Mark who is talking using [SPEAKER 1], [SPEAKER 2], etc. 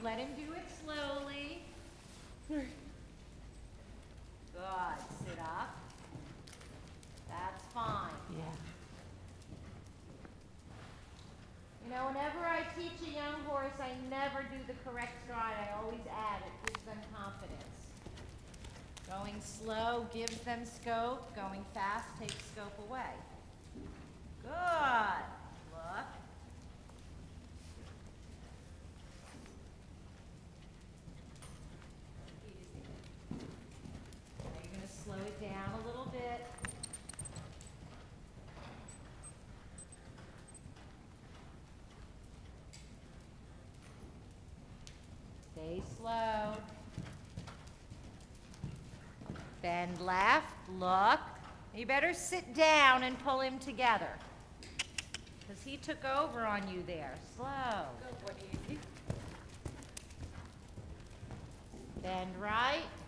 [SPEAKER 1] Let him do it slowly. Good. Sit up. That's fine.
[SPEAKER 2] Yeah.
[SPEAKER 1] You know, whenever I teach a young horse, I never do the correct stride. I always add. It gives them confidence. Going slow gives them scope. Going fast takes scope away. Good. Look. Now you're going to slow it down a little bit. Stay slow. Bend left, look. You better sit down and pull him together, because he took over on you there. Slow.
[SPEAKER 2] Go, boy, easy.
[SPEAKER 1] Bend right,